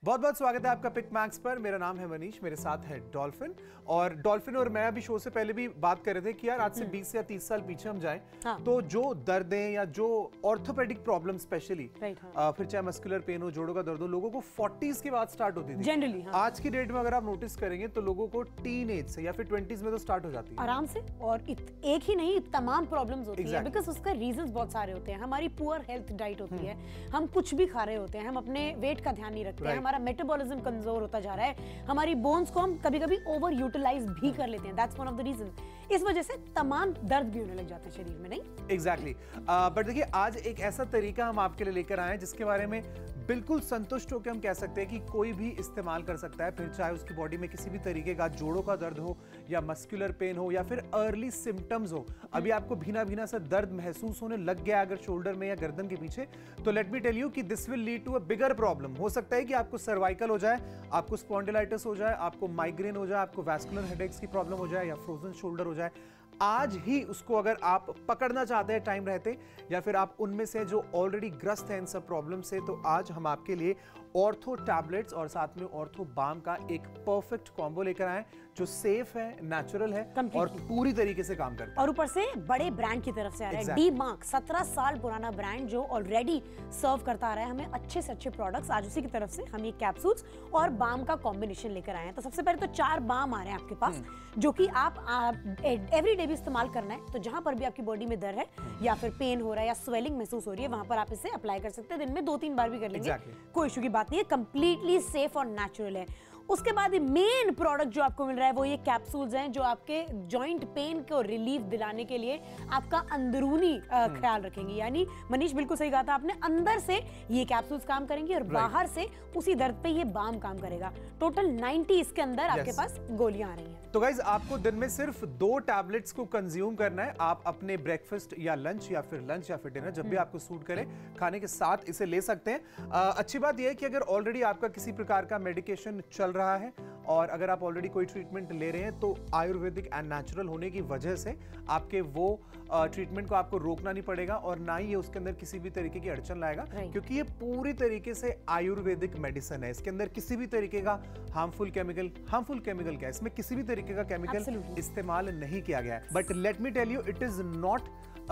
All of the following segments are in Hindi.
बहुत बहुत स्वागत है आपका पिक मैक्स पर। मेरा नाम है मनीष, मेरे साथ है डॉल्फिन। और डॉल्फिन और मैं अभी शो से पहले भी बात कर रहे थे कि यार आज से 20 या 30 साल पीछे हम जाएं तो जो दर्दें या जो ऑर्थोपेडिक प्रॉब्लम स्पेशली फिर चाहे मस्कुलर पेन हो, जोड़ों का दर्द हो, लोगों को 40s के बाद स्टार्ट होती थी जनरली। आज की डेट में अगर आप नोटिस करेंगे तो लोगों को टीन एज से या फिर 20s में तो स्टार्ट हो जाती है आराम से। और एक ही नहीं, तमाम प्रॉब्लम्स होती है बिकॉज उसका रीजंस बहुत सारे होते हैं। हमारी पुअर हेल्थ डाइट होती है, हम कुछ भी खा रहे होते हैं, हम अपने वेट का ध्यान नहीं रखते हैं, हमारा मेटाबॉलिज्म कमजोर होता जा रहा है, हमारी बोन्स को हम कभी-कभी ओवर यूटिलाइज भी कर लेते हैं। That's one of the reason. इस वजह से तमाम दर्द भी होने लग जाते हैं शरीर में, नहीं? एग्जैक्टली। बट देखिए आज एक ऐसा तरीका हम आपके लिए लेकर आए हैं जिसके बारे में बिल्कुल संतुष्ट होकर हम कह सकते हैं कि कोई भी इस्तेमाल कर सकता है, फिर चाहे उसकी बॉडी में किसी भी तरीके का जोड़ों का दर्द हो या मस्कुलर पेन हो या फिर अर्ली सिम्टम्स हो। अभी आपको भीना भीना सा दर्द महसूस होने लग गया अगर शोल्डर में या गर्दन के पीछे, तो लेट मी टेल यू कि this will lead to a bigger problem. हो सकता है कि आपको सर्वाइकल हो जाए, आपको स्पॉन्डिलाइटिस हो जाए, आपको माइग्रेन हो जाए, आपको वैस्कुलर हेडेक्स की प्रॉब्लम हो जाए या फ्रोजन शोल्डर हो जाए। आज ही उसको अगर आप पकड़ना चाहते हैं टाइम रहते, या फिर आप उनमें से जो ऑलरेडी ग्रस्त हैं इन सब प्रॉब्लम से, तो आज हम आपके लिए ऑर्थो टैबलेट्स और साथ में ऑर्थो बाम का एक परफेक्ट कॉम्बो लेकर आए जो सेफ है, नेचुरल है और पूरी तरीके से काम करता है। और ऊपर से बड़े ब्रांड की तरफ से आ रहा है। डी मार्क 17 साल पुराना ब्रांड जो ऑलरेडी सर्व करता आ रहा है हमें अच्छे से अच्छे प्रोडक्ट्स। आज उसी की तरफ से हम ये कैप्सूल्स और बाम का कॉम्बिनेशन लेकर आए हैं। तो सबसे पहले तो 4 बाम आ रहे हैं आपके पास जो कि आप एवरीडे भी इस्तेमाल करना है। तो जहां पर भी आपकी बॉडी में दर्द है या फिर पेन हो रहा है या स्वेलिंग महसूस हो रही है, वहां पर आप इसे अप्लाई कर सकते हैं। दिन में 2-3 बार भी कर लेंगे, कोई इशू की बात नहीं है। कंप्लीटली सेफ और नेचुरल है। उसके बाद मेन प्रोडक्ट जो आपको मिल रहा है वो ये कैप्सूल्स हैं जो आपके जॉइंट पेन को रिलीफ दिलाने के लिए आपका अंदरूनी ख्याल रखेंगे। यानी मनीष बिल्कुल सही कहा था आपने, अंदर से ये कैप्सूल्स काम करेंगे और बाहर से उसी दर्द पे ये बाम काम करेगा। टोटल 90 इसके अंदर आपके पास गोलियां आ रही हैं। तो गाइज आपको दिन में सिर्फ 2 टैबलेट्स को कंज्यूम करना है। आप अपने ब्रेकफास्ट या लंच या फिर डिनर जब भी आपको सूट करे खाने के साथ इसे ले सकते हैं। अच्छी बात यह है कि अगर ऑलरेडी आपका किसी प्रकार का मेडिकेशन चल रहा है और अगर आप ऑलरेडी कोई ट्रीटमेंट ले रहे हैं तो आयुर्वेदिक एंड नेचुरल होने की वजह से आपके वो ट्रीटमेंट को आपको रोकना नहीं पड़ेगा और ना ही ये उसके अंदर किसी भी तरीके की अड़चन लाएगा, क्योंकि ये पूरी तरीके से आयुर्वेदिक मेडिसिन है। इसके अंदर किसी भी तरीके का हार्मफुल केमिकल क्या, इसमें किसी भी तरीके का केमिकल इस्तेमाल नहीं किया गया है। But let me tell you, it is not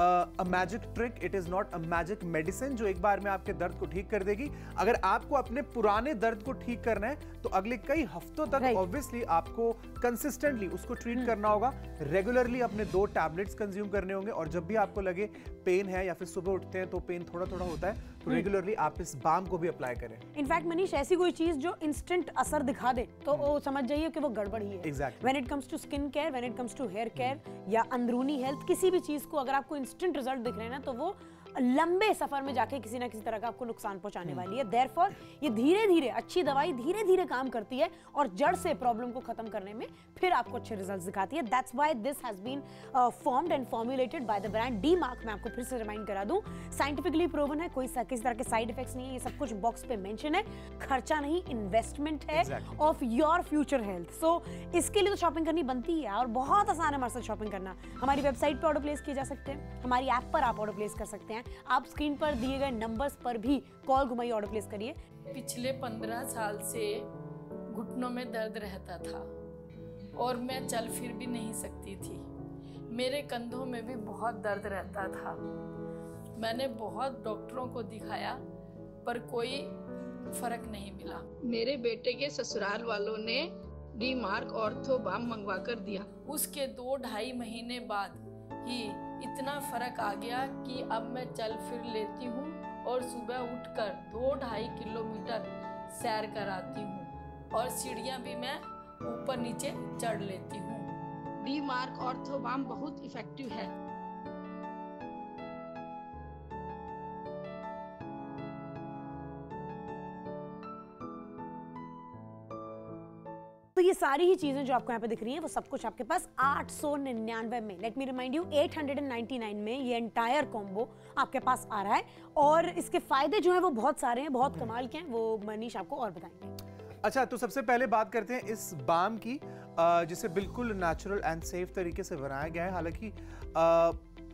a magic trick, it is not a magic medicine जो एक बार में आपके दर्द को ठीक कर देगी। अगर आपको अपने पुराने दर्द को ठीक करना है तो अगले कई हफ्तों तक ऑब्वियसली आपको कंसिस्टेंटली उसको ट्रीट करना होगा। रेगुलरली अपने 2 टैबलेट्स कंज्यूम करने होंगे और जब भी आपको लगे पेन है या फिर सुबह उठते हैं तो पेन थोड़ा थोड़ा होता है तो रेगुलरली आप इस बाम को भी अप्लाई करें। इनफैक्ट मनीष ऐसी कोई चीज जो इंस्टेंट असर दिखा दे तो वो समझ जाइए कि वो गड़बड़ ही है। Exactly. When it comes to skin care, when it comes to hair care या अंदरूनी हेल्थ, किसी भी चीज को अगर आपको इंस्टेंट रिजल्ट दिख रहे हैं ना तो वो लंबे सफर में जाके किसी ना किसी तरह का आपको नुकसान पहुंचाने वाली है। देयरफॉर ये धीरे धीरे, अच्छी दवाई धीरे धीरे काम करती है और जड़ से प्रॉब्लम को खत्म करने में फिर आपको अच्छे रिजल्ट्स दिखाती है। That's why this has been formed and formulated by the brand D Mark. मैं आपको फिर से रिमाइंड करा दूं, साइंटिफिकली प्रूवन है, कोई किसी तरह के साइड इफेक्ट्स नहीं है। ये सब कुछ बॉक्स पे मेंशन है, खर्चा नहीं, इन्वेस्टमेंट है of your future health. So इसके लिए तो शॉपिंग करनी बनती है और बहुत आसान है हमारे साथ शॉपिंग करना। हमारी वेबसाइट पर ऑर्डर प्लेस किए जा सकते हैं, हमारी ऐप पर आप ऑर्डर प्लेस कर सकते हैं। आप स्क्रीन पर दिए गए नंबर्स पर भी कॉल घुमाइए, ऑर्डर प्लेस करिए। पिछले 15 साल से घुटनों में दर्द रहता था और मैं चल फिर भी नहीं सकती थी। मेरे कंधों में भी बहुत दर्द रहता था। मैंने बहुत डॉक्टरों को दिखाया पर कोई फर्क नहीं मिला। मेरे बेटे के ससुराल वालों ने डी मार्क ऑर्थो बाम मंगवा कर दिया। उसके 2-2.5 महीने बाद ही इतना फर्क आ गया कि अब मैं चल फिर लेती हूँ और सुबह उठकर 2-2.5 किलोमीटर सैर कराती हूँ और सीढ़ियाँ भी मैं ऊपर नीचे चढ़ लेती हूँ। डी मार्क ऑर्थो बाम बहुत इफेक्टिव है। तो ये सारी ही चीजें जो आपको यहाँ पे दिख रही हैं वो सब कुछ आपके पास 899 में, लेट मी रिमाइंड यू 899 में ये एंटायर कॉम्बो आपके पास आ रहा है। और इसके फायदे जो हैं वो बहुत सारे हैं, बहुत कमाल के हैं, वो मनीष आपको और बताएंगे। अच्छा, तो सबसे पहले बात करते हैं इस बाम की जिसे बिल्कुल नेचुरल एंड सेफ तरीके से बनाया गया है। हालांकि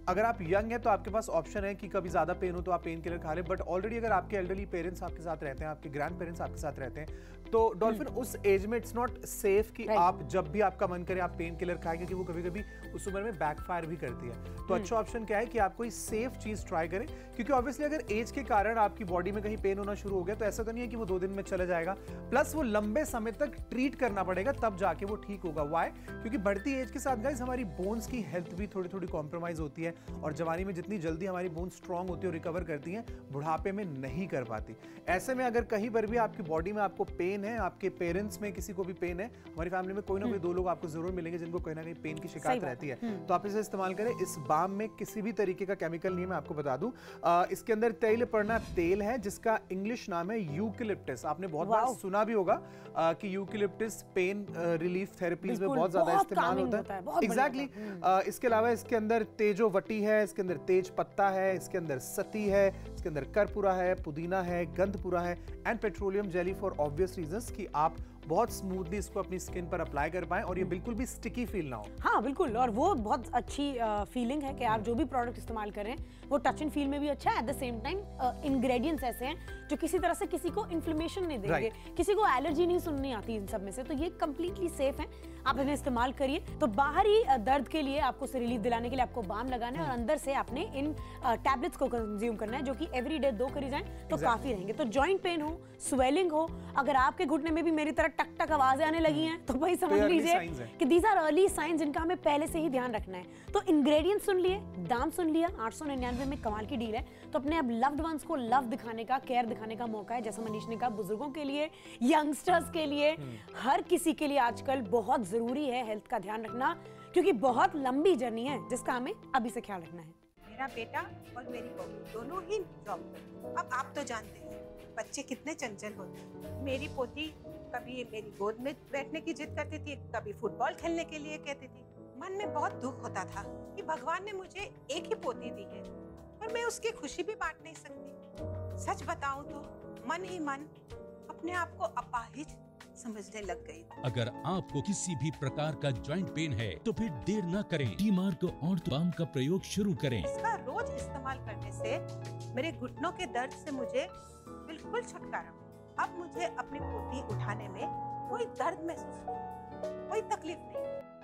अगर आप यंग हैं तो आपके पास ऑप्शन है कि कभी ज्यादा पेन हो तो आप पेन किलर खा लें, बट ऑलरेडी अगर आपके एल्डरली पेरेंट्स आपके साथ रहते हैं, आपके ग्रैंड पेरेंट्स आपके साथ रहते हैं, तो डॉल्फिन उस एज में इट्स नॉट सेफ कि आप जब भी आपका मन करे आप पेन किलर खाएं, क्योंकि वो कभी कभी उस उम्र में बैकफायर भी करती है। तो अच्छा ऑप्शन क्या है कि आप कोई सेफ चीज ट्राई करें, क्योंकि ऑब्वियसली अगर एज के कारण आपकी बॉडी में कहीं पेन होना शुरू हो गया तो ऐसा तो नहीं है कि वो 2 दिन में चला जाएगा, प्लस वो लंबे समय तक ट्रीट करना पड़ेगा, तब जाके वो ठीक होगा। व्हाई? क्योंकि बढ़ती एज के साथ गाइस हमारी बोन्स की हेल्थ भी थोड़ी थोड़ी कॉम्प्रोमाइज होती है, और जवानी में जितनी जल्दी हमारी बोन्स स्ट्रांग होती है और रिकवर करती हैं, बुढ़ापे में नहीं कर पाती। ऐसे में अगर कहीं पर भी आपकी बॉडी में आपको पेन है, आपके पेरेंट्स में किसी को भी पेन है, हमारी फैमिली में कोई ना कोई 2 लोग आपको जरूर मिलेंगे जिनको कहीं ना कहीं पेन की शिकायत रहती है, तो आप इसे इस्तेमाल करें। इस बाम में किसी भी तरीके का केमिकल नहीं है, मैं आपको बता दूं। इसके अंदर तैलपर्णा तेल है जिसका इंग्लिश नाम है यूकेलिप्टस। आपने बहुत बार सुना भी होगा कि यूकेलिप्टस पेन रिलीफ थेरेपीज में बहुत ज्यादा इस्तेमाल होता है। एग्जैक्टली। इसके अलावा इसके अंदर तेजोवटी है, इसके अंदर तेज पत्ता है, इसके अंदर सती है, इसके अंदर कर्पूरा है, पुदीना है, गंधपुरा है and petroleum jelly, for obvious reasons कि आप बहुत स्मूथली इसको अपनी स्किन पर अप्लाई कर पाएं और ये बिल्कुल भी स्टिकी फील ना हो। हाँ बिल्कुल, और वो बहुत अच्छी फीलिंग है कि आप जो भी प्रोडक्ट इस्तेमाल कर रहे हैं वो टच एंड फील में भी अच्छा है, at the same time ingredients ऐसे हैं जो किसी तरह से किसी को इन्फ्लेमेशन नहीं देंगे, किसी को एलर्जी नहीं सुननी आती इन सब में से, तो ये कंप्लीटली सेफ है, आप इन्हें इस्तेमाल करिए। तो बाहरी दर्द के लिए आपको उसे रिलीफ दिलाने के लिए आपको बाम लगाना है, और अंदर से आपने इन टैबलेट्स को कंज्यूम करना है, जो कि एवरीडे 2 करी जाएं तो काफी रहेंगे। तो जॉइंट पेन हो, स्वेलिंग हो, अगर आपके घुटने में भी मेरी तरह टक टक आवाजें आने लगी हैं, तो भाई समझ लीजिए कि दीज आर अर्ली साइंस जिनका हमें पहले से ही ध्यान रखना है। तो इंग्रेडिएंट्स सुन लिए, दाम सुन लिया, 899 में कमाल की डील है। तो अपने अब लव्ड वंस को लव दिखाने का, केयर दिखाने का मौका है, जैसा मनीष ने कहा, बुजुर्गों के लिए, यंगस्टर्स के लिए, हर किसी के लिए आजकल बहुत जरूरी है हेल्थ का ध्यान रखना, क्योंकि बहुत लंबी जर्नी है जिसका हमें अभी से ख्याल रखना है। मेरा बेटा और मेरी बहू दोनों ही जॉब करते हैं। अब आप तो जानते हैं बच्चे कितने चंचल होते हैं। मेरी पोती कभी मेरी गोद में बैठने की जिद करती थी, कभी फुटबॉल खेलने के लिए कहती थी। मन में बहुत दुख होता था कि भगवान ने मुझे एक ही पोती दी है और मैं उसकी खुशी भी बांट नहीं सकती। सच बताऊं तो मन ही मन अपने आप को अपाहिज समझने लग गई। अगर आपको किसी भी प्रकार का जॉइंट पेन है तो फिर देर न करें, डी-मार्क ऑर्थो बाम का प्रयोग शुरू करें। इसका रोज इस्तेमाल करने से मेरे घुटनों के दर्द से मुझे बिल्कुल छुटकारा मिला। अब मुझे अपनी पोती उठाने में कोई दर्द महसूस नहीं, कोई तकलीफ नहीं।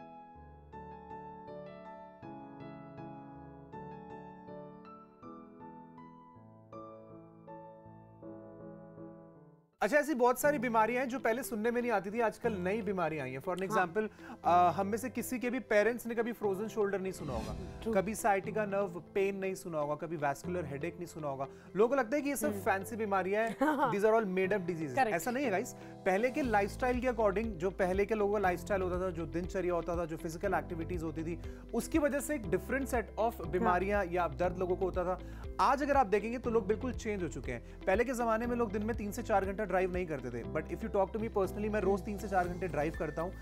अच्छा, ऐसी बहुत सारी बीमारियां हैं जो पहले सुनने में नहीं आती थी, आजकल नई बीमारियां आई हैं। फॉर एग्जांपल हम में से किसी के भी पेरेंट्स ने कभी फ्रोजन शोल्डर नहीं सुना होगा, कभी साइटिका नर्व पेन नहीं सुना होगा, कभी वैस्कुलर हेडेक नहीं सुना होगा। लोगों को लगता है कि ये सब फैंसी बीमारियां हैं, these are all made up disease. ऐसा नहीं है गाइस। पहले के लाइफस्टाइल के अकॉर्डिंग, जो पहले के लोगों का लाइफस्टाइल होता था, जो दिनचर्या होता था, जो फिजिकल एक्टिविटीज होती थी, उसकी वजह से एक डिफरेंट सेट ऑफ बीमारियां या दर्द लोगों को होता था। आज अगर आप देखेंगे तो लोग बिल्कुल चेंज हो चुके हैं। पहले के जमाने में लोग दिन में 3 से 4 घंटा ड्राइव नहीं करते थे, but if you talk to me personally, मैं रोज 3 से 4 घंटे ड्राइव करता हूँ।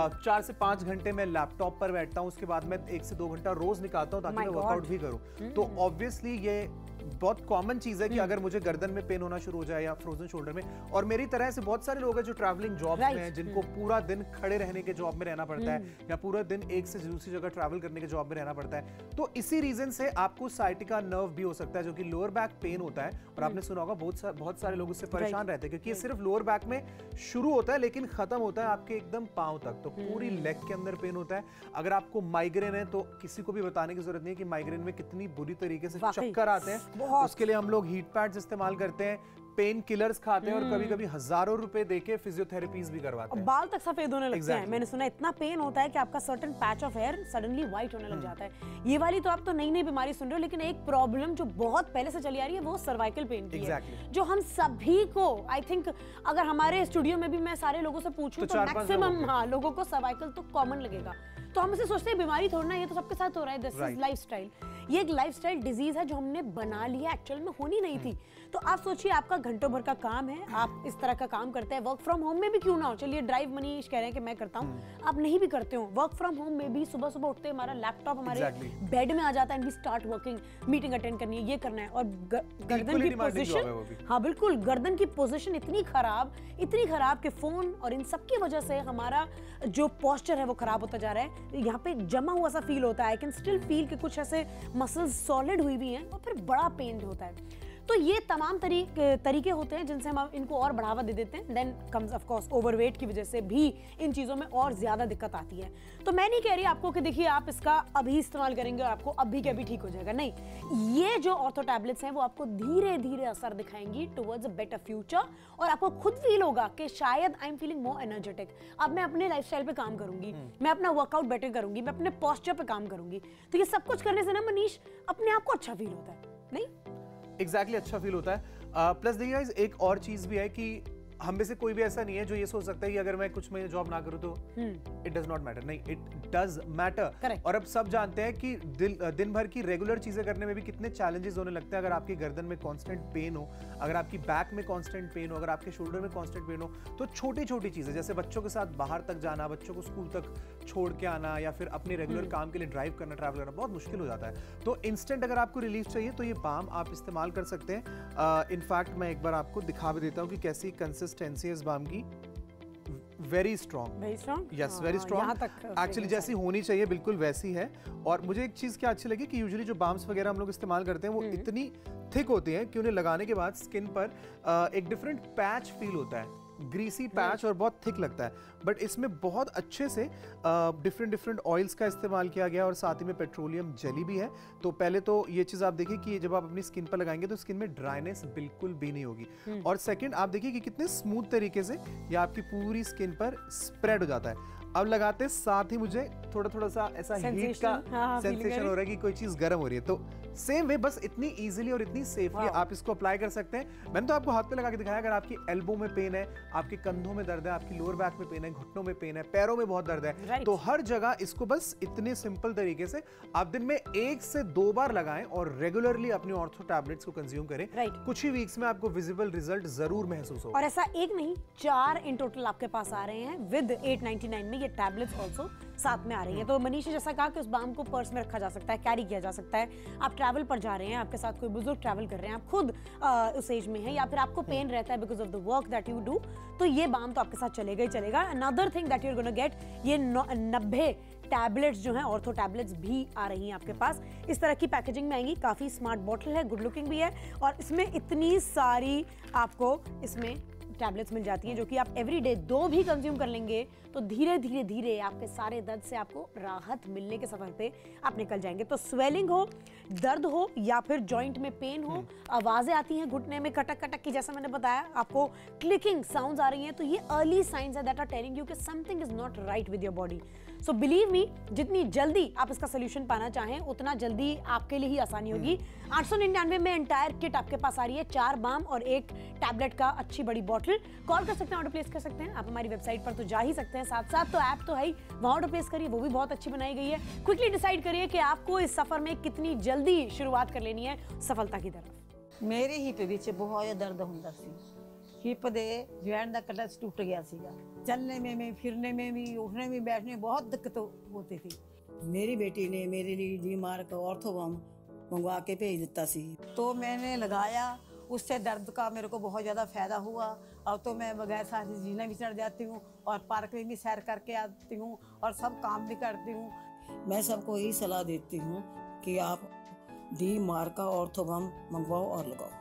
4 से 5 घंटे मैं लैपटॉप पर बैठता हूँ, उसके बाद मैं 1 से 2 घंटा रोज निकालता हूँ ताकि मैं वर्कआउट भी करूँ। तो ऑब्वियसली ये बहुत कॉमन चीज है कि अगर मुझे गर्दन में पेन होना शुरू हो जाए या फ्रोजन शोल्डर में, और मेरी तरह से बहुत सारे लोग हैं जो ट्रैवलिंग जॉब में हैं, जिनको पूरा दिन खड़े रहने के जॉब में रहना पड़ता है, या पूरा दिन एक से दूसरी जगह ट्रैवल करने के जॉब में रहना पड़ता है। तो इसी रीजन से आपको साइटिका नर्व भी हो सकता है, जो कि लोअर बैक पेन होता है। और आपने सुना होगा बहुत सारे लोग उससे परेशान रहते हैं, क्योंकि ये सिर्फ लोअर बैक में शुरू होता है लेकिन खत्म होता है आपके एकदम पांव तक। तो पूरी लेग के अंदर पेन होता है। अगर आपको माइग्रेन है तो किसी को भी बताने की जरूरत नहीं है कि माइग्रेन में कितनी बुरी तरीके से चक्कर आते हैं। उसके लिए हम लोग हीट पैड्स इस्तेमाल करते हैं, पेन किलर्स खाते हैं, और कभी-कभी हजारों रुपए देके फिजियोथेरेपीज भी करवाते हैं। बाल तक सफेद होने लगते हैं। मैंने सुना इतना पेन होता है कि आपका certain patch of hair suddenly white होने लग जाता है। ये वाली तो आप तो नई बीमारी सुन रहे हो, लेकिन एक प्रॉब्लम जो बहुत पहले से चली आ रही है वो सर्वाइकल पेन की है, जो हम सभी को, आई थिंक अगर हमारे स्टूडियो में भी मैं सारे लोगों से पूछूं तो मैक्सिमम लोगों को सर्वाइकल तो कॉमन लगेगा। तो हम इसे सोचते हैं बीमारी थोड़ा ना, ये तो सबके साथ हो रहा है, दिस इज लाइफस्टाइल। ये एक लाइफस्टाइल डिजीज है जो हमने बना लिया, एक्चुअल में होनी नहीं थी। तो आप सोचिए, आपका घंटों भर का काम है, आप इस तरह का काम करते हैं, वर्क फ्रॉम होम में भी क्यों ना हो, चलिए ड्राइव मनीष कह रहे हैं कि मैं करता हूँ, आप नहीं भी करते हो, वर्क फ्रॉम होम में भी सुबह सुबह उठते हमारा लैपटॉप हमारे बेड में आ जाता है, and we start working, meeting attend करनी है, ये करना है, और गर्दन की पोजीशन, हाँ बिल्कुल, गर्दन की पोजीशन इतनी खराब कि फोन और इन सब की वजह से हमारा जो पोस्चर है वो खराब होता जा रहा है। यहाँ पे जमा हुआ सा फील होता है, आई कैन स्टिल फील कि कुछ ऐसे मसल्स सॉलिड हुई भी हैं और फिर बड़ा पेन होता है। तो ये तमाम तरीके होते हैं जिनसे हम इनको और बढ़ावा दे देते हैं। Then comes of course overweight की वजह से भी इन चीज़ों में और ज़्यादा दिक्कत आती है। तो मैं नहीं कह रही आपको कि देखिए आप इसका अभी इस्तेमाल करेंगे और आपको अभी के अभी ठीक हो जाएगा, नहीं, ये जो ऑर्थो टैबलेट्स हैं वो आपको धीरे धीरे असर दिखाएंगी टुवर्ड्स अ बेटर फ्यूचर, और आपको खुद फील होगा कि शायद I am feeling more energetic, अब मैं अपने लाइफस्टाइल पे काम करूंगी, मैं अपना वर्कआउट बेटर करूंगी, मैं अपने पोस्चर पे काम करूंगी। तो ये सब कुछ करने से ना मनीष अपने आप को अच्छा फील होता है, नहीं? एग्जैक्टली अच्छा फील होता है। प्लस देखिए गाइस, एक और चीज भी है कि हम में से कोई भी ऐसा नहीं है जो ये सोच सकता है कि अगर मैं कुछ महीने जॉब ना करूं तो इट डज नॉट मैटर। नहीं, इट डज मैटर। और अब सब जानते हैं कि दिन भर की रेगुलर चीजें करने में भी कितने चैलेंजेस होने लगते हैं। अगर आपकी गर्दन में कांस्टेंट पेन हो, अगर आपकी बैक में कांस्टेंट पेन हो, अगर आपके शोल्डर में कांस्टेंट पेन हो, तो छोटी छोटी चीजें जैसे बच्चों के साथ बाहर तक जाना, बच्चों को स्कूल तक छोड़ के आना, या फिर अपने रेगुलर काम के लिए ड्राइव करना, ट्रैवल करना बहुत मुश्किल हो जाता है। तो इंस्टेंट अगर आपको रिलीफ चाहिए तो ये बाम आप इस्तेमाल कर सकते हैं। इनफैक्ट मैं एक बार आपको दिखा भी देता हूँ कि कैसी कंसिस्टेंसी है इस बाम की। Very strong, yes, very strong. Actually जैसी होनी चाहिए बिल्कुल वैसी है। और मुझे एक चीज क्या अच्छी लगी कि यूजुअली जो बाम्स वगैरह हम लोग इस्तेमाल करते हैं वो इतनी थिक होती हैं कि उन्हें लगाने के बाद स्किन पर एक डिफरेंट पैच फील होता है, ग्रीसी पैच, और बहुत थिक लगता है। बट इसमें बहुत अच्छे से डिफरेंट ऑयल्स का इस्तेमाल किया गया और साथ ही में पेट्रोलियम जेली भी है। तो पहले तो ये चीज़ आप देखिए कि जब आप अपनी स्किन पर लगाएंगे तो स्किन में ड्राइनेस बिल्कुल भी नहीं होगी। और सेकंड, आप देखिए कि कितने स्मूथ तरीके से ये आपकी पूरी स्किन पर स्प्रेड हो जाता है। अब लगाते साथ ही मुझे थोड़ा सा ऐसा हीट का सेंसेशन हो रहा है कि कोई चीज गर्म हो रही है। तो सेम वे, बस इतनी इजीली और इतनी सेफली आप इसको अप्लाई कर सकते हैं। मैंने तो आपको हाथ पे लगा के दिखाया। अगर आपकी एल्बो में पेन है, आपके कंधों में दर्द है, आपकी लोअर बैक में पेन है, घुटनों में पेन है, पैरों में बहुत दर्द है, तो हर जगह इसको बस इतने सिंपल तरीके से आप दिन में 1 से 2 बार लगाएं और रेगुलरली अपनी ऑर्थो टैबलेट्स को कंज्यूम करें। कुछ ही वीक्स में आपको विजिबल रिजल्ट जरूर महसूस होगा। और ऐसा एक नहीं, 4 इन टोटल आपके पास आ रहे हैं विद 899 में। ये टैबलेट्स ऑल्सो साथ में आ रही है। तो मनीष ने जैसा कहा कि उस बाम को पर्स में रखा जा सकता है, कैरी किया जा सकता है। आप ट्रैवल पर जा रहे हैं, आपके साथ कोई बुजुर्ग ट्रैवल कर रहे हैं, आप खुद उस एज में हैं, या फिर आपको पेन रहता है because of the work that you do, तो ये बाम तो आपके साथ चलेगा ही चलेगा। Another thing that you are gonna get, ये 90 टैबलेट्स जो हैं, ऑर्थो टैबलेट्स भी आ रही हैं आपके पास। इस तरह की पैकेजिंग में आएंगी, काफ़ी स्मार्ट बॉटल है, गुड लुकिंग भी है, और इसमें इतनी सारी आपको इसमें टैबलेट्स मिल जाती हैं जो कि आप एवरीडे 2 भी कंज्यूम कर लेंगे तो धीरे धीरे धीरे आपके सारे दर्द से आपको राहत मिलने के सफर पे आप निकल जाएंगे। तो स्वेलिंग हो, दर्द हो, या फिर जॉइंट में पेन हो, आवाजें आती हैं घुटने में कटक कटक की, जैसा मैंने बताया, आपको क्लिकिंग साउंड्स आ रही हैं, तो ये अर्ली साइंस है दैट आर टेलिंग यू कि something is not right with your body. So believe me, जितनी जल्दी आप इसका सोल्यूशन पाना चाहें उतना जल्दी आपके लिए ही आसानी होगी। 899 में एंटायर किट आपके पास आ रही है, 4 बाम और 1 टैबलेट का अच्छी बड़ी बॉटल। कॉल कर सकते हैं, ऑर्डर प्लेस कर सकते हैं। आप हमारी वेबसाइट पर तो जा ही सकते हैं, साथ साथ तो ऐप तो है ही, वहाँ ऑर्डर प्लेस करिए, वो भी बहुत अच्छी बनाई गई है। क्विकली डिसाइड करिए कि आपको इस सफर में कितनी जल्दी शुरुआत कर लेनी है सफलता की तरफ। मेरे हिप ਵਿੱਚ बहुत ज़्यादा दर्द ਹੁੰਦਾ ਸੀ। हिप ਦੇ जॉइंट ਦਾ कलच टूट गया ਸੀਗਾ। चलने में, फिरने में भी, उठने में, बैठने में बहुत दिक्कत होती थी। मेरी बेटी ने मेरे लिए डी मार्क ऑर्थो बाम मंगवा के भेज दिया सी, तो मैंने लगाया, उससे दर्द का मेरे को बहुत ज़्यादा फ़ायदा हुआ। अब तो मैं बगैर सांस जीना भी चढ़ जाती हूँ और पार्क में भी सैर करके आती हूँ और सब काम भी करती हूँ। मैं सबको यही सलाह देती हूँ कि आप डी मार्क का ऑर्थो बाम मंगवाओ और लगाओ।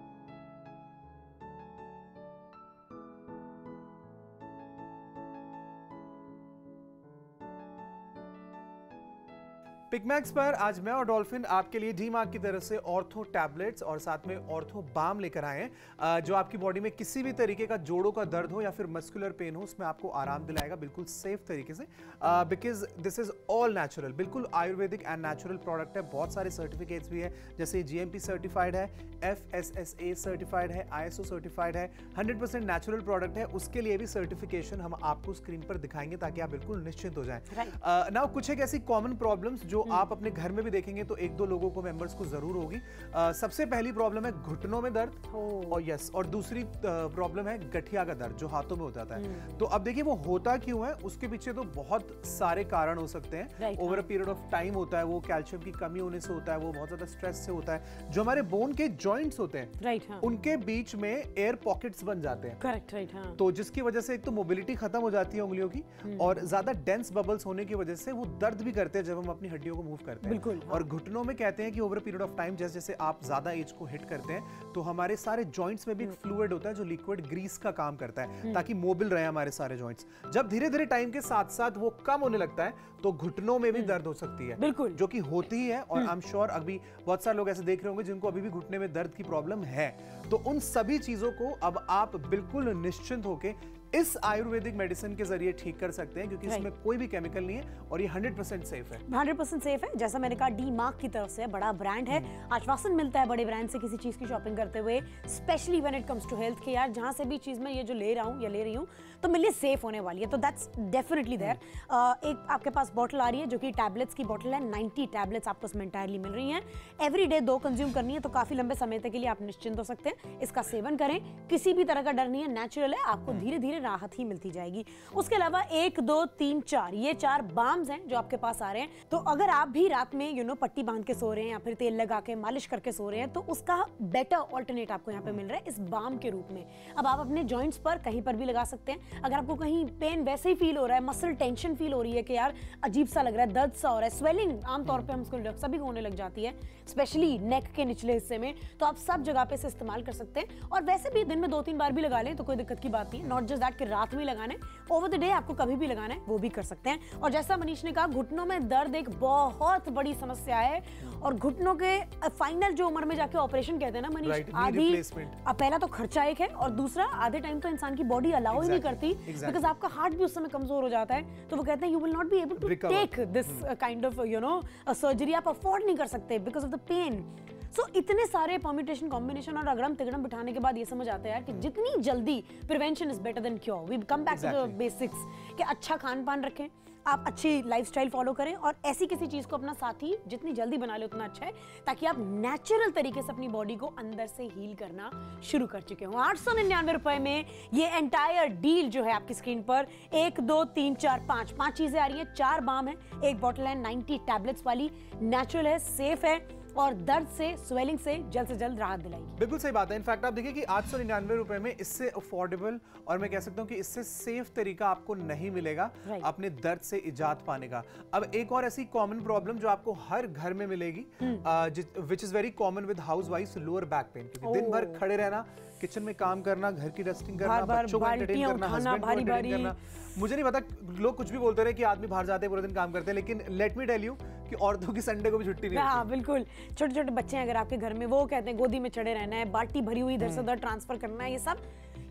पिकमैक्स पर आज मैं और डॉल्फिन आपके लिए डी मार्क की तरफ से ऑर्थो टैबलेट्स और साथ में ऑर्थो बाम लेकर आए हैं, जो आपकी बॉडी में किसी भी तरीके का जोड़ों का दर्द हो या फिर मस्कुलर पेन हो, उसमें आपको आराम दिलाएगा बिल्कुल सेफ तरीके से। Because this is all natural, बिल्कुल आयुर्वेदिक एंड नेचुरल प्रोडक्ट है। बहुत सारे सर्टिफिकेट्स भी है, जैसे GMP सर्टिफाइड है, FSSA सर्टिफाइड है, ISO सर्टिफाइड है, 100% नेचुरल प्रोडक्ट है। उसके लिए भी सर्टिफिकेशन हम आपको स्क्रीन पर दिखाएंगे ताकि आप बिल्कुल निश्चिंत हो जाएं। नाउ कुछ एक ऐसी कॉमन प्रॉब्लम्स जो आप अपने घर में भी देखेंगे तो 1-2 लोगों को, मेंबर्स को जरूर होगी। सबसे पहली प्रॉब्लम है घुटनों में दर्द, और दूसरी प्रॉब्लम है गठिया का दर्द जो हाथों में हो जाता है। तो अब देखिए वो होता क्यों है, उसके पीछे तो बहुत सारे कारण हो सकते हैं। Over a period of time होता है, वो कैल्शियम की कमी होने से होता है, वो बहुत ज्यादा स्ट्रेस से होता है। जो हमारे बोन के जॉइंट्स होते हैं, उनके बीच में एयर पॉकेट्स बन जाते हैं। करेक्ट, राइट, हाँ। तो जिसकी वजह से एक तो मोबिलिटी खत्म हो जाती है उंगलियों की, और ज्यादा डेंस बबल्स होने की वजह से वो दर्द भी करते हैं जब हम अपनी हड्डियों को मूव करते हैं। बिल्कुल, हाँ। और घुटनों में कहते हैं कि over a period of time, जैसे जैसे आप ज्यादा एज को हिट करते हैं, तो हमारे सारे जॉइंट्स में भी एक फ्लूइड होता है जो लिक्विड ग्रीस का काम करता है, ताकि मोबिल रहे हमारे सारे जॉइंट्स। जब धीरे धीरे टाइम के साथ साथ वो कम होने लगता है, तो घुटनों में भी दर्द हो सकती है, बिल्कुल, जो कि होती ही है। और आई एम श्योर अभी बहुत सारे लोग ऐसे देख रहे होंगे जिनको अभी भी घुटने में दर्द की प्रॉब्लम है। तो उन सभी चीजों को अब आप बिल्कुल निश्चिंत होके इस आयुर्वेदिक मेडिसिन के जरिए ठीक कर सकते हैं, क्योंकि इसमें कोई भी केमिकल नहीं है और ये 100% सेफ है। 100% सेफ है। जैसा मैंने कहा, डी मार्क की तरफ से बड़ा ब्रांड है, आश्वासन मिलता है बड़े ब्रांड से किसी चीज की शॉपिंग करते हुए, specially when it comes to health, के यार जहां से भी चीज मैं ये जो ले रहा हूं या ले रही हूं तो मेरे लिए सेफ होने वाली है। तो दैट्स डेफिनेटली देयर। एक आपके पास बॉटल आ रही है जो कि टैबलेट्स की बॉटल है। 90 टैबलेट्स आपको इसमें एंटायरली मिल रही हैं। एवरी डे 2 कंज्यूम करनी है, तो काफी लंबे समय तक के लिए आप निश्चिंत हो सकते हैं। इसका सेवन करें, किसी भी तरह का डर नहीं है, नेचुरल है, आपको धीरे धीरे राहत ही मिलती जाएगी। उसके अलावा 1, 2, 3, 4 ये 4 बाम्स हैं जो आपके पास आ रहे हैं। तो अगर आप भी रात में पट्टी बांध के सो रहे हैं या फिर तेल लगा के मालिश करके सो रहे हैं, तो उसका बेटर ऑल्टरनेट आपको यहाँ पे मिल रहा है इस बाम के रूप में। अब आप अपने जॉइंट्स पर कहीं पर भी लगा सकते हैं। अगर आपको कहीं पेन वैसे ही फील हो रहा है, मसल टेंशन फील हो रही है कि यार अजीब सा लग रहा है, दर्द सा हो रहा है, स्वेलिंग आमतौर पे हम सभी को होने लग जाती है, स्पेशली नेक के निचले हिस्से में, तो आप सब जगह पे इसे इस्तेमाल कर सकते हैं। और वैसे भी दिन में 2-3 बार भी लगा लें तो कोई दिक्कत की बात नहीं है। नॉट जस्ट दैट कि रात में लगाना है, ओवर द डे आपको कभी भी लगाना है, वो भी कर सकते हैं। और जैसा मनीष ने कहा, घुटनों में दर्द एक बहुत बड़ी समस्या है, और घुटनों के फाइनल जो उम्र में जाके ऑपरेशन कहते हैं ना मनीष, आधी पहला तो खर्चा एक है, और दूसरा आधे टाइम तो इंसान की बॉडी अलाउ ही नहीं करती, बिकॉज आपका हार्ट भी उस समय कमजोर हो जाता है। तो वो कहते हैं you will not be able to take this kind of surgery, आप अफोर्ड नहीं कर सकते because of the pain. So इतने सारे परम्यूटेशन कॉम्बिनेशन और अगड़म तिगड़म बिठाने के बाद ये समझ आता है यार कि जितनी जल्दी prevention is better than cure. We come back to the basics कि अच्छा खान पान रखें, आप अच्छी लाइफस्टाइल फॉलो करें, और ऐसी किसी चीज को अपना साथी जितनी जल्दी बना ले उतना अच्छा है, ताकि आप नेचुरल तरीके से अपनी बॉडी को अंदर से हील करना शुरू कर चुके हो। 899 रुपए में ये एंटायर डील जो है आपकी स्क्रीन पर 1, 2, 3, 4, 5 चीजें आ रही है, 4 बाम है, एक बॉटल है 90 टैबलेट्स वाली, नेचुरल है, सेफ है, और दर्द से, स्वेलिंग से जल्द राहत दिलाएगी। बिल्कुल सही बात है। इनफैक्ट आप देखिए कि 899 रुपए में इससे अफोर्डेबल, और मैं कह सकता हूं कि इससे सेफ तरीका आपको नहीं मिलेगा अपने दर्द से इजात पाने का। अब एक और ऐसी कॉमन प्रॉब्लम जो आपको हर घर में मिलेगी, which is very common with हाउसवाइफ्स, लोअर बैक पेन। क्योंकि दिन भर खड़े रहना, किचन में काम करना, घर की डस्टिंग करना, बच्चों को एंटरटेन करना, हस्बैंड को एंटरटेन करना। मुझे नहीं पता, लोग कुछ भी बोलते रहे कि आदमी बाहर जाते हैं पूरे दिन काम करते हैं, लेकिन लेट मी टेल यू कि औरतों की संडे को भी छुट्टी नहीं होती। हाँ बिल्कुल, छोटे छोटे बच्चे हैं अगर आपके घर में, वो कहते हैं गोदी में चढ़े रहना है, बाल्टी भरी हुई इधर से उधर ट्रांसफर करना है, ये सब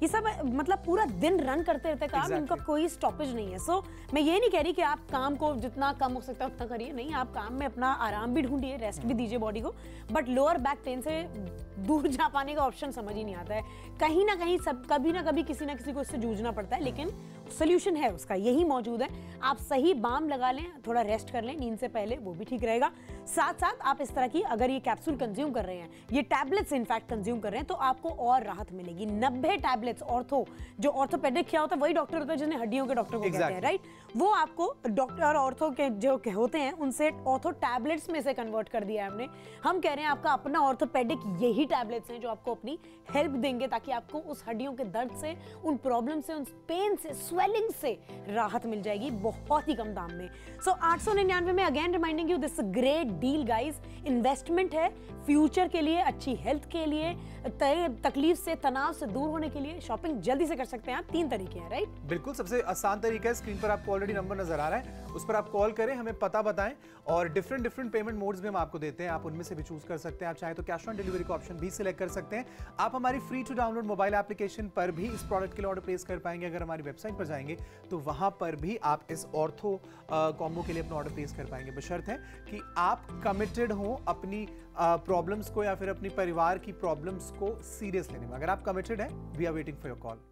मतलब पूरा दिन रन करते रहते काम, इनका कोई स्टॉपेज नहीं है। सो मैं ये नहीं कह रही कि आप काम को जितना कम हो सकता है उतना करिए, नहीं, आप काम में अपना आराम भी ढूंढिए, रेस्ट भी दीजिए बॉडी को, बट लोअर बैक पेन से दूर जा पाने का ऑप्शन समझ ही नहीं आता है। कहीं ना कहीं कभी ना कभी किसी ना किसी को इससे जूझना पड़ता है, लेकिन सोल्यूशन है उसका, यही मौजूद है। आप सही बाम लगा लें, थोड़ा रेस्ट कर लें नींद से पहले, वो भी ठीक रहेगा। साथ साथ आप इस तरह की अगर ये कैप्सूल कंज्यूम कर रहे हैं, ये टैबलेट्स इनफैक्ट कंज्यूम कर रहे हैं, तो आपको और राहत मिलेगी। 90 टैबलेट्स ऑर्थो, जो ऑर्थोपेडिक क्या होता है, वही डॉक्टर होता है जिन्हें हड्डियों के डॉक्टर को कहते हैं, राइट? वो आपको डॉक्टर ऑर्थो के जो होते हैं उनसे ऑर्थो टैबलेट्स में से कन्वर्ट कर दिया है हमने। हम कह रहे हैं आपका अपना ऑर्थोपेडिक यही टैबलेट्स हैं जो आपको अपनी हेल्प देंगे, ताकि आपको उस हड्डियों के दर्द से, उन प्रॉब्लम से, उन पेन से, स्वेलिंग से राहत मिल जाएगी बहुत ही कम दाम में। सो 899 में again reminding you, this great deal guys. Investment है फ्यूचर के लिए, अच्छी हेल्थ के लिए, तकलीफ से, तनाव से दूर होने के लिए। शॉपिंग जल्दी से कर सकते हैं आप। 3 तरीके हैं, राइट? बिल्कुल, सबसे आसान तरीका है, स्क्रीन पर आपको ऑलरेडी नंबर नजर आ रहा है, उस पर आप कॉल करें, हमें पता बताएं, और डिफरेंट पेमेंट मोड्स भी हम आपको देते हैं, आप उनमें से भी चूज कर सकते हैं। आप चाहे तो कैश ऑन डिलीवरी का ऑप्शन भी सिलेक्ट कर सकते हैं। आप हमारी free to download mobile application पर भी इस प्रोडक्ट के लिए ऑर्डर प्लेस कर पाएंगे। अगर हमारी वेबसाइट पर जाएंगे तो वहां पर भी आप इस ऑर्थो कॉम्बो के लिए अपना ऑर्डर प्लेस कर पाएंगे, बशर्त है कि आप कमिटेड हो अपनी प्रॉब्लम्स को या फिर अपनी परिवार की प्रॉब्लम्स को सीरियस लेने में। अगर आप कमिटेड हैं, we are waiting for your call.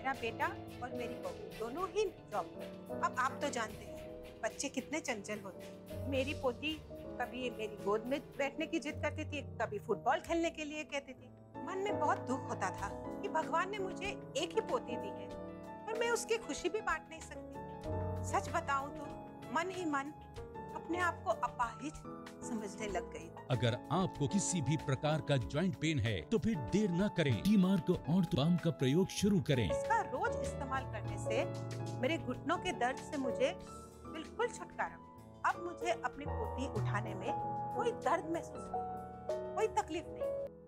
मेरा बेटा और मेरी बहू दोनों ही जॉब करते हैं। अब आप तो जानते हैं बच्चे कितने चंचल होते हैं। मेरी पोती कभी मेरी गोद में बैठने की जिद करती थी, कभी फुटबॉल खेलने के लिए कहती थी। मन में बहुत दुख होता था कि भगवान ने मुझे एक ही पोती दी है और मैं उसकी खुशी भी बांट नहीं सकती। सच बताऊं तो मन ही मन अपने आप को अपाहिज समझने लग गई। अगर आपको किसी भी प्रकार का जॉइंट पेन है तो फिर देर न करें, टी-मार्क ऑर्थो बाम का प्रयोग शुरू करें। इसका रोज इस्तेमाल करने से मेरे घुटनों के दर्द से मुझे बिल्कुल छुटकारा मिला। अब मुझे अपनी पोती उठाने में कोई दर्द महसूस नहीं, कोई तकलीफ नहीं।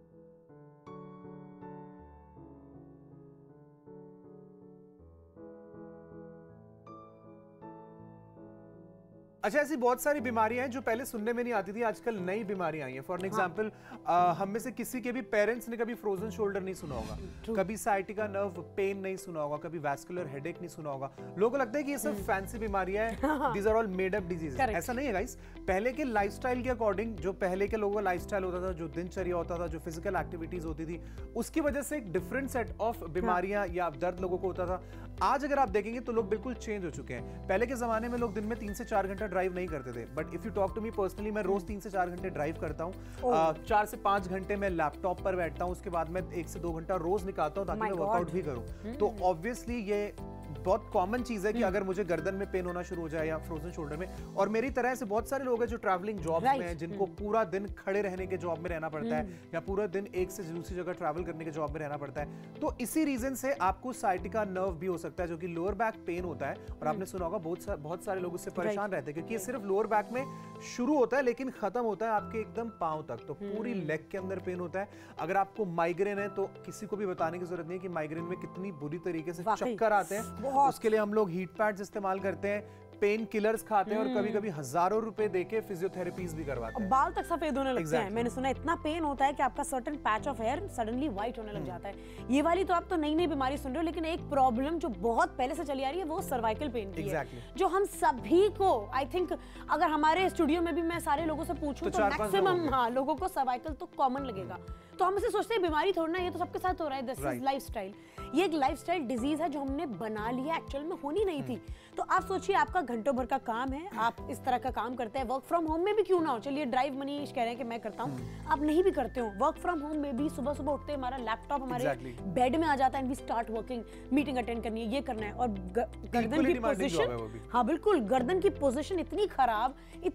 अच्छा, ऐसी बहुत सारी बीमारियां हैं जो पहले सुनने में नहीं आती थी, आजकल नई बीमारियां आई हैं। फॉर एग्जांपल हम में से किसी के भी पेरेंट्स ने कभी फ्रोजन शोल्डर नहीं सुना होगा, कभी साइटिका नर्व पेन नहीं सुना होगा, कभी वैस्कुलर हेडेक नहीं सुना होगा। लोगों को लगता है कि ये सब फैंसी बीमारियां हैं, these are all made up disease. ऐसा नहीं है गाइस। पहले के लाइफस्टाइल के अकॉर्डिंग, जो पहले के लोगों का लाइफस्टाइल होता था, जो दिनचर्या होता था, जो फिजिकल एक्टिविटीज होती थी, उसकी वजह से एक डिफरेंट सेट ऑफ बीमारियां या दर्द लोगों को होता था। आज अगर आप देखेंगे तो लोग बिल्कुल चेंज हो चुके हैं। पहले के जमाने में लोग दिन में 3 से 4 घंटा ड्राइव नहीं करते थे, but if you talk to me personally, मैं रोज 3 से 4 घंटे ड्राइव करता हूँ। 4 से 5 घंटे मैं लैपटॉप पर बैठता हूँ, उसके बाद मैं 1 से 2 घंटा रोज निकालता हूँ ताकि मैं वर्कआउट भी करूँ। तो ऑब्वियसली ये बहुत कॉमन चीज है कि अगर मुझे गर्दन में पेन होना शुरू हो जाए या फ्रोजन शोल्डर में, और मेरी तरह से बहुत सारे लोग हैं जो ट्रैवलिंग जॉब में हैं, जिनको पूरा दिन खड़े रहने के जॉब में रहना पड़ता है या पूरा दिन एक से दूसरी जगह ट्रैवल करने के जॉब में रहना पड़ता है। तो इसी रीजन से आपको साइटिका नर्व भी हो सकता है, जो कि लोअर बैक पेन होता है। और आपने सुना होगा बहुत सारे लोग उससे परेशान रहते हैं, क्योंकि ये सिर्फ लोअर बैक में शुरू होता है लेकिन खत्म होता है आपके एकदम पांव तक। तो पूरी लेग के अंदर पेन होता है। अगर आपको माइग्रेन है तो किसी को भी बताने की जरूरत नहीं है कि माइग्रेन में कितनी बुरी तरीके से चक्कर आते हैं। उसके लिए हम लोग हीट पैड्स इस्तेमाल करते हैं, पेन किलर्स खाते हैं और कभी-कभी हजारों रुपए देके फिजियोथेरेपीज भी करवाते हैं। बाल तक सफेद होने लगते हैं। मैंने सुना इतना पेन होता है कि आपका certain patch of hair suddenly white होने लग जाता है। ये वाली तो आप तो नई नई बीमारी सुन रहे हो, लेकिन एक प्रॉब्लम जो बहुत पहले से चली आ रही है वो सर्वाइकल पेन की है, जो हम सभी को, आई थिंक अगर हमारे स्टूडियो में भी मैं सारे लोगों से पूछूं तो मैक्सिमम लोगों को सर्वाइकल तो कॉमन लगेगा। तो हम इसे सोचते हैं बीमारी थोड़ा ना, ये तो सबके साथ हो रहा है, दिस इज लाइफस्टाइल। ये एक लाइफस्टाइल डिजीज है जो हमने बना लिया, एक्चुअल में होनी नहीं थी। तो आप सोचिए, आपका घंटों भर का काम है, आप इस तरह का काम करते हैं, वर्क फ्रॉम होम में भी क्यों ना हो। चलिए ड्राइव मनीष कह रहे हैं कि मैं करता हूँ, आप नहीं भी करते हो, वर्क फ्रॉम होम में भी सुबह सुबह उठते हमारा लैपटॉप हमारे बेड में आ जाता है, and we start working, meeting attend करनी है, ये करना है। और गर्दन की पोजीशन, हाँ बिल्कुल, गर्दन की पोजीशन इतनी खराब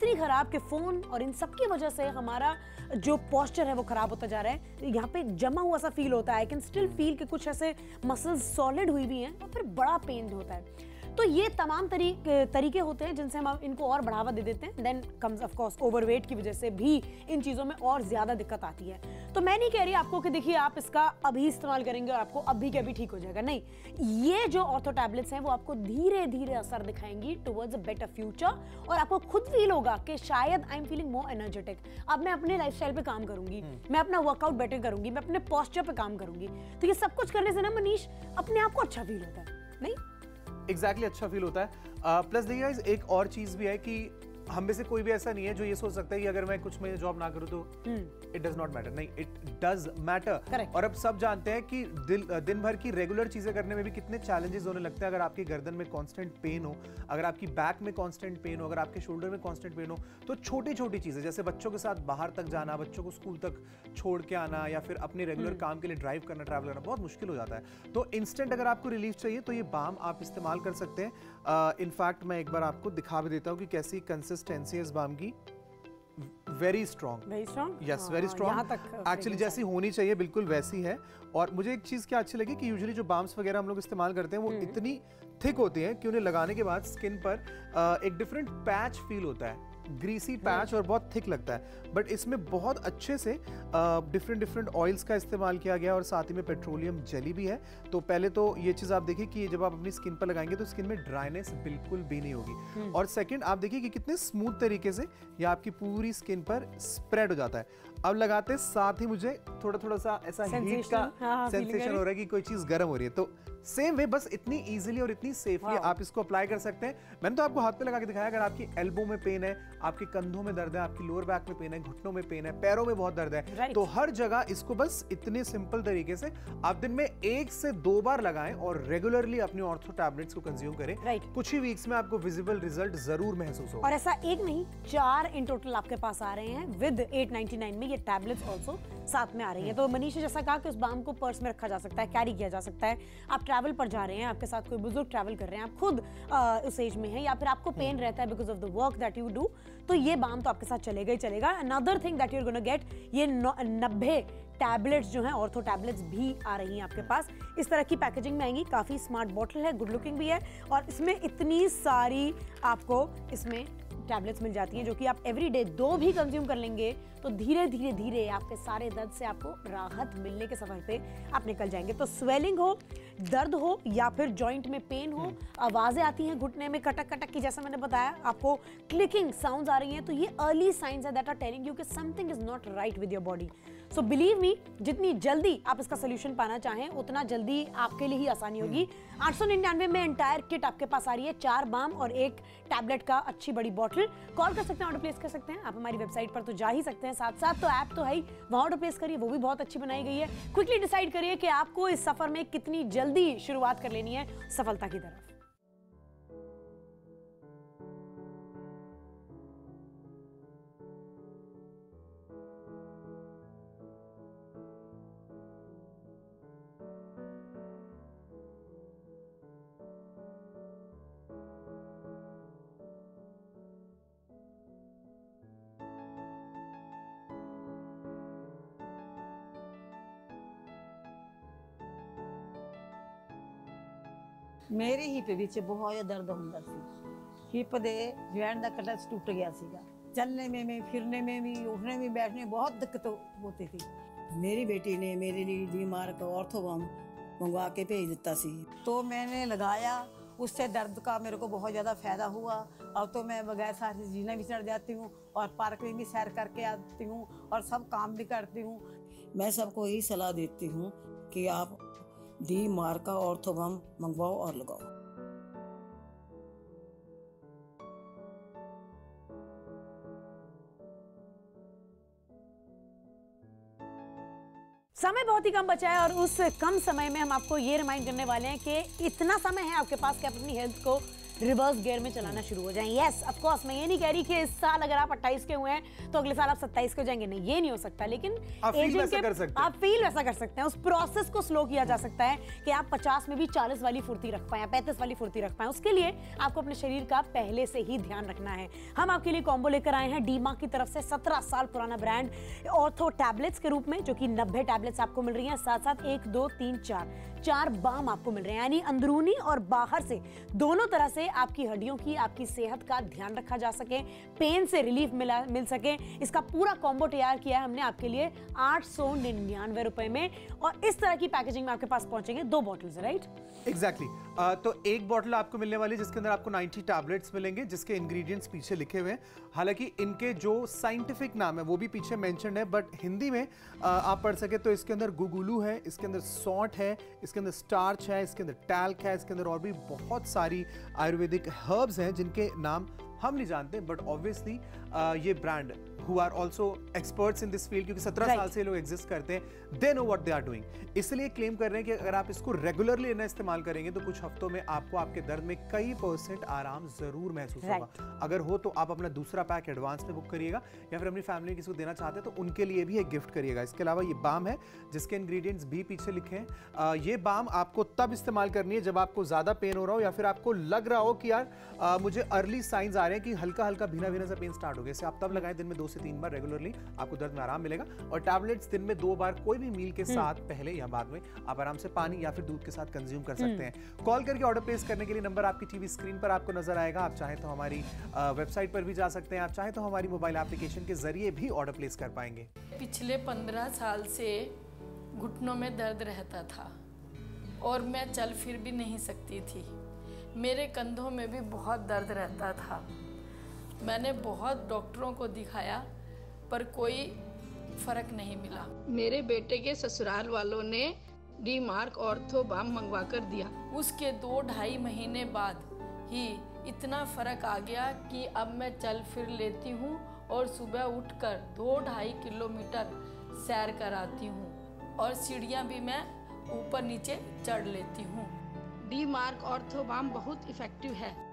कि फोन और इन सब की वजह से हमारा जो पोस्चर है वो खराब होता जा रहा है। यहाँ पे जमा हुआ सा फील होता है, आई कैन स्टिल फील कि कुछ ऐसे मसल्स सॉलिड हुई भी हैं, और फिर बड़ा पेन होता है। तो ये तमाम तरीके होते हैं जिनसे हम इनको और बढ़ावा दे देते हैं। Then comes of course overweight की वजह से भी इन चीज़ों में और ज़्यादा दिक्कत आती है। तो मैं नहीं कह रही आपको कि देखिए आप इसका अभी इस्तेमाल करेंगे और आपको अभी के अभी ठीक हो जाएगा, नहीं। ये जो ऑर्थो टैबलेट्स हैं वो आपको धीरे धीरे असर दिखाएंगी टुवर्ड्स अ बेटर फ्यूचर, और आपको खुद फील होगा कि शायद I am feeling more energetic. अब मैं अपने लाइफस्टाइल पे काम करूंगी, मैं अपना वर्कआउट बेटर करूंगी, मैं अपने पोस्चर पे काम करूंगी। तो ये सब कुछ करने से ना मनीष, अपने आप को अच्छा फील होता है, नहीं? एग्जैक्टली अच्छा फील होता है। प्लस देखिए गाइस, एक और चीज भी है कि हम में से कोई भी ऐसा नहीं है जो ये सोच सकता है कि अगर मैं कुछ महीने जॉब ना करूं तो इट डज नॉट मैटर। नहीं, इट डज मैटर। और अब सब जानते हैं कि दिन भर की रेगुलर चीजें करने में भी कितने चैलेंजेस होने लगते हैं। अगर आपकी गर्दन में कांस्टेंट पेन हो, अगर आपकी बैक में कांस्टेंट पेन हो, अगर आपके शोल्डर में कांस्टेंट पेन हो, तो छोटी छोटी चीजें जैसे बच्चों के साथ बाहर तक जाना, बच्चों को स्कूल तक छोड़ के आना, या फिर अपने रेगुलर काम के लिए ड्राइव करना, ट्रैवल करना बहुत मुश्किल हो जाता है। तो इंस्टेंट अगर आपको रिलीफ चाहिए तो ये बाम आप इस्तेमाल कर सकते हैं। इनफैक्ट मैं एक बार आपको दिखा भी देता हूँ कि कैसी कंसिस्टेंसी है इस बाम की। Very strong, yes very strong, actually जैसी होनी चाहिए बिल्कुल वैसी है। और मुझे एक चीज क्या अच्छी लगी कि यूजुअली जो बाम्स वगैरह हम लोग इस्तेमाल करते हैं वो इतनी थिक होती हैं कि उन्हें लगाने के बाद स्किन पर एक डिफरेंट पैच फील होता है, ग्रीसी पैच, और बहुत थिक लगता है। बट इसमें बहुत अच्छे से डिफरेंट ऑयल्स का इस्तेमाल किया गया और साथ ही में पेट्रोलियम जेली भी है। तो पहले तो ये चीज़ आप देखिए कि जब आप अपनी स्किन पर लगाएंगे तो स्किन में ड्राइनेस बिल्कुल भी नहीं होगी। और सेकंड, आप देखिए कि कितने स्मूथ तरीके से ये आपकी पूरी स्किन पर स्प्रेड हो जाता है। अब लगाते साथ ही मुझे थोड़ा सा ऐसा हीट का सेंसेशन हो रहा है कि कोई चीज़ गर्म हो रही है। तो सेम वे, बस इतनी इजीली और इतनी सेफली आप इसको अप्लाई कर सकते हैं। मैंने तो आपको हाथ पे लगा के दिखाया। अगर आपकी एल्बो में पेन है, आपके कंधों में दर्द है, आपकी लोअर बैक में पेन है, घुटनों में पेन है, पैरों में बहुत दर्द है, तो हर जगह इसको बस इतने सिंपल तरीके से आप दिन में 1 से 2 बार लगाएं और रेगुलरली अपनी ऑर्थो टैबलेट्स को कंज्यूम करें। कुछ ही वीक्स में आपको विजिबल रिजल्ट जरूर महसूस होगा। और ऐसा एक नहीं, 4 इन टोटल आपके पास आ रहे हैं विद 899 में। ये टैबलेट्स ऑल्सो साथ में आ रही है। तो मनीष ने जैसा कहा कि उस बाम को पर्स में रखा जा सकता है, कैरी किया जा सकता है। आप ट्रैवल पर जा रहे हैं, आपके साथ कोई बुजुर्ग ट्रैवल कर रहे हैं, आप खुद उस एज में हैं, या फिर आपको पेन रहता है because of the work that you do, तो ये बाम तो आपके साथ चलेगा ही चलेगा। Another thing that you are gonna get, ये 90 टैबलेट्स जो हैं, ऑर्थो टैबलेट्स भी आ रही हैं आपके पास। इस तरह की पैकेजिंग में आएंगी, काफी स्मार्ट बॉटल है, गुड लुकिंग भी है, और इसमें इतनी सारी आपको इसमें टैबलेट्स मिल जाती हैं जो कि आप एवरी डे 2 भी कंज्यूम कर लेंगे तो धीरे धीरे धीरे आपके सारे दर्द से आपको राहत मिलने के सफर पे आप निकल जाएंगे। तो स्वेलिंग हो, दर्द हो, या फिर जॉइंट में पेन हो, आवाजें आती हैं घुटने में कटक कटक की, जैसा मैंने बताया, आपको क्लिकिंग साउंड्स आ रही हैं, तो ये अर्ली साइंस है दैट आर टेलिंग यू कि something is not right with your body. So believe me, जितनी जल्दी आप इसका सोल्यूशन पाना चाहें उतना जल्दी आपके लिए ही आसानी होगी। 899 में एंटायर किट आपके पास आ रही है, 4 बाम और 1 टैबलेट का अच्छी बड़ी बॉटल। कॉल कर सकते हैं, ऑर्डर प्लेस कर सकते हैं। आप हमारी वेबसाइट पर तो जा ही सकते हैं, साथ साथ तो ऐप तो है ही, वहां ऑर्डर प्लेस करिए, वो भी बहुत अच्छी बनाई गई है। क्विकली डिसाइड करिए कि आपको इस सफर में कितनी जल्दी शुरुआत कर लेनी है सफलता की तरफ। मेरी ਹਿੱਪ ਵਿੱਚ बहुत ज़्यादा दर्द ਹੁੰਦਾ ਸੀ। ਹਿੱਪ ਦੇ ਜੁਆਇੰਟ ਦਾ ਕਲਚ टूट गया ਸੀਗਾ। चलने में फिरने में भी, उठने में, बैठने में बहुत दिक्कत होती थी। मेरी बेटी ने मेरे लिए डीमार्क ऑर्थोबाम मंगवा के भेज दिता सी, तो मैंने लगाया, उससे दर्द का मेरे को बहुत ज़्यादा फ़ायदा हुआ। अब तो मैं बगैर सांस के जीना भी चढ़ जाती हूँ और पार्क में भी सैर करके आती हूँ और सब काम भी करती हूँ। मैं सबको यही सलाह देती हूँ कि आप डीमार्क का ऑर्थोबाम मंगवाओ और लगाओ। समय बहुत ही कम बचा है और उस कम समय में हम आपको ये रिमाइंड करने वाले हैं कि इतना समय है आपके पास कि आप अपनी हेल्थ को रिवर्स गियर में चलाना शुरू हो जाएं। यस, ऑफ कोर्स, मैं ये नहीं कह रही कि इस साल अगर आप 28 के हुए हैं तो अगले साल आप 27 के हो जाएंगे, नहीं, ये नहीं हो सकता। लेकिन आप फील वैसा कर सकते हैं। उस प्रोसेस को स्लो किया जा सकता है कि आप 50 में भी 40 वाली फुर्ती रख पाएं, 35 वाली फुर्ती रख पाएं। उसके लिए आपको अपने शरीर का पहले से ही ध्यान रखना है। हम आपके लिए कॉम्बो लेकर आए हैं डीमार्क की तरफ से, 17 साल पुराना ब्रांड, ऑर्थो टैबलेट्स के रूप में, जो कि 90 टैबलेट्स आपको मिल रही हैं। साथ साथ 1, 2, 3, 4 बाम आपको मिल रहे हैं, यानी अंदरूनी और बाहर से दोनों तरह से आपकी हड्डियों की, आपकी सेहत का ध्यान रखा जा सके, पेन से रिलीफ मिल सके। इसका पूरा कॉम्बो तैयार किया है हमने आपके लिए 899 रुपए में, और इस तरह की पैकेजिंग में आपके पास पहुंचेंगे 2 बॉटल्स, राइट? एग्जैक्टली। तो एक बॉटल आपको मिलने वाली है जिसके अंदर आपको 90 टैबलेट्स मिलेंगे, जिसके इंग्रेडिएंट्स पीछे लिखे हुए हैं। हालांकि इनके जो साइंटिफिक नाम है वो भी पीछे मेंशन्ड है, बट हिंदी में आप पढ़ सके तो इसके अंदर गुगुलू है, इसके अंदर सॉल्ट है, इसके अंदर स्टार्च है, इसके अंदर टैल्क है, इसके अंदर और भी बहुत सारी आयुर्वेदिक हर्ब्स हैं जिनके नाम हम नहीं जानते, बट ऑब्वियसली ये brand who are also experts in this field, क्योंकि 17 साल से लोग एग्जिस्ट करते हैं, they know what they are doing, इसलिए क्लेम कर रहे हैं कि अगर आप इसको रेगुलरली लेना इस्तेमाल करेंगे तो कुछ हफ्तों में आपको आपके दर्द में कई % आराम जरूर महसूस होगा। अगर हो तो आप अपना दूसरा पैक एडवांस में बुक करिएगा, या फिर अपनी फैमिली में किसी को देना चाहते हैं तो उनके लिए भी एक गिफ्ट करिएगा। इसके अलावा ये बाम है जिसके इंग्रेडिएंट्स भी पीछे लिखे हैं। ये बाम आपको तब इस्तेमाल करनी है जब आपको ज्यादा पेन हो रहा हो, या फिर आपको लग रहा हो कि यार मुझे अर्ली साइंस आ रहे हैं कि हल्का हल्का भीना भीना सा पेन स्टार्ट हो गया। इसे आप तब लगाएं दिन में 2 से 3 बार रेगुलरली, आपको दर्द में आराम मिलेगा। और टैबलेट्स दिन में 2 बार कोई भी मील के साथ, पहले या बाद में, आप आराम से पानी या फिर दूध के साथ कंज्यूम कर सकते हैं। कॉल करके ऑर्डर प्लेस करने के लिए नंबर आपकी टीवी स्क्रीन पर आपको नजर आएगा। आप चाहें तो हमारी वेबसाइट पर भी जा सकते हैं, आप चाहें तो हमारी मोबाइल एप्लीकेशन के जरिए भी ऑर्डर प्लेस कर पाएंगे। पिछले 15 साल से घुटनों में दर्द रहता था और मैं चल फिर भी नहीं सकती थी। मेरे कंधों में भी बहुत दर्द रहता था। मैंने बहुत डॉक्टरों को दिखाया पर कोई फर्क नहीं मिला। मेरे बेटे के ससुराल वालों ने डी मार्क ऑर्थोबाम मंगवा कर दिया। उसके 2-2.5 महीने बाद ही इतना फर्क आ गया कि अब मैं चल फिर लेती हूँ और सुबह उठकर 2-2.5 किलोमीटर सैर कराती हूँ और सीढ़ियाँ भी मैं ऊपर नीचे चढ़ लेती हूँ। डी मार्क ऑर्थोबाम बहुत इफेक्टिव है।